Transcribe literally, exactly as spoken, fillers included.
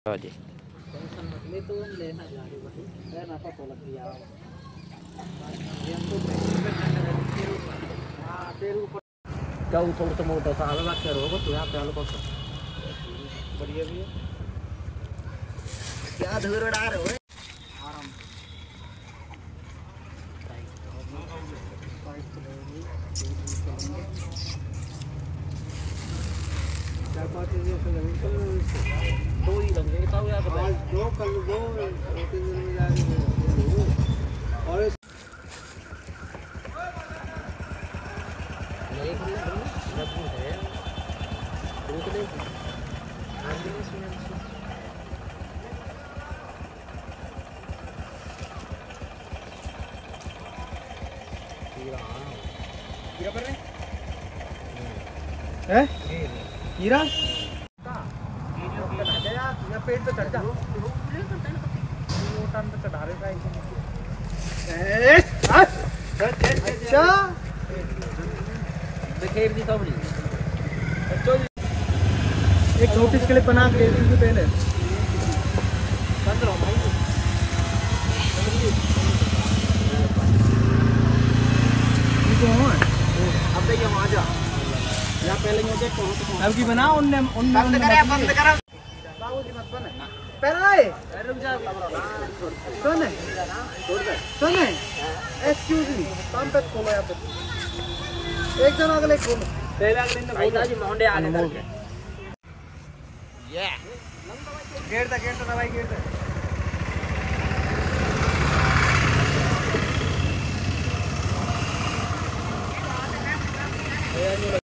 हाँ जी। टेंशन मत ले, तो लेना जा रही भाई, लेना तो तो लग गया ये तो तेरे ऊपर। हां तेरे ऊपर क्या ऊपर तो मोटा सा आवे बात करो तो यहां पे आलो को बढ़िया भी है क्या धूर उड़ा रहे हो आराम क्या बात है ये दो ही लग गए बताओ यार आज दो कल दो तीन दिन में जाएंगे और एक दिन है दो तो नहीं आज दिन सुना हीरा हीरा पर रहे हैं हीरा या पेट पे चढ़ जा वो टन पे चढ़ा रहे का अच्छा खेल दी तो बड़ी एक नोटिस क्लिप बना के दे दी पहले बंद रहो भाई ये कौन है अब देखिए वहां जा या पहले मुझे कौन अब की बना उनने उनने बंद कर बंद कर बाबूजी मत बना पहले आए रुक जा सुन छोड़ दे सुन एक्सक्यूज मी काम पे खोलो यहां पे एक जन अगले खोलो पहले अगले ने खोलो जी मोंडे आगे करके ये गेट दा गेट दा भाई गेट दा